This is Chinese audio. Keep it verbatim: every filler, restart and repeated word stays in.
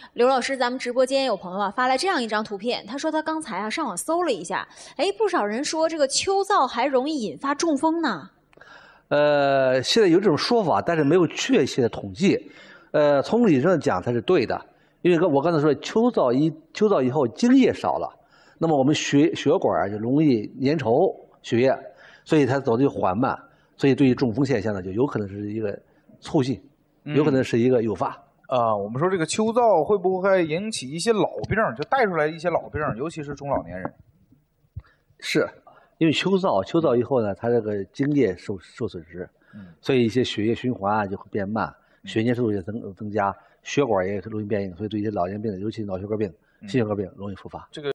刘老师，咱们直播间有朋友啊发来这样一张图片，他说他刚才啊上网搜了一下，哎，不少人说这个秋燥还容易引发中风呢。 呃，现在有这种说法，但是没有确切的统计。呃，从理论上讲它是对的，因为我刚才说秋燥一秋燥以后津液少了，那么我们血血管啊就容易粘稠血液，所以它走的就缓慢，所以对于中风现象呢，就有可能是一个促进，有可能是一个诱发。 啊、呃，我们说这个秋燥会不会引起一些老病，就带出来一些老病，尤其是中老年人？ 是，因为秋燥，秋燥以后呢，它这个津液受受损失，嗯，所以一些血液循环啊就会变慢，血粘稠度也增增加，血管也容易变硬，所以对一些老年病，尤其脑血管病、心血管病容易复发。 这个。